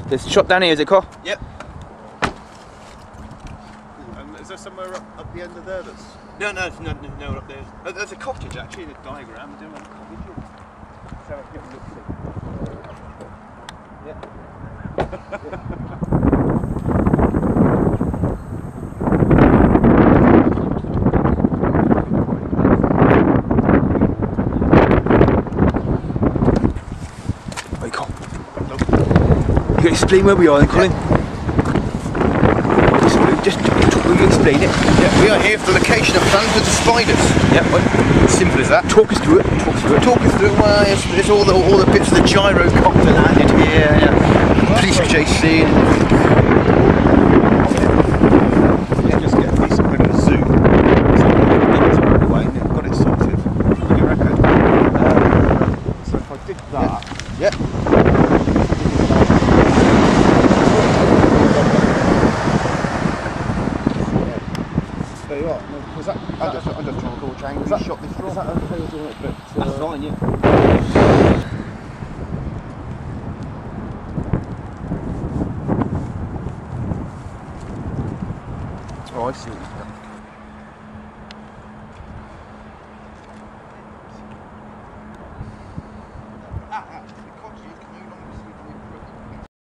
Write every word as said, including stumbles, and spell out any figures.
There's a shop down here, is it, Carl? Yep. And is there somewhere up, up the end of there that's... No, no, no, no, no up there. Oh, there's a cottage actually, the diagram. I don't know the cottage. So I can look see. Yeah. Right, Carl. You can explain where we are then, Colin? Yeah. Just, just will you explain it? Yeah, we are here for the location of Planet of the Spiders. Yeah, right. Simple as that. Talk us through it. Talk us through it. Talk us through, well, it's, it's all, the, all the bits of the gyrocopter landed here, yeah. Police chase scene. Let's just get a piece of bit of a zoom. So it's all the way, and they've got it sorted. What do you reckon? Uh, so if I did that. Yeah. There you are. No, was that, I'm, just, I'm just trying to gauge angle. You shot this from. Is that okay or doing it? But, uh, that's fine, yeah. Oh, I see.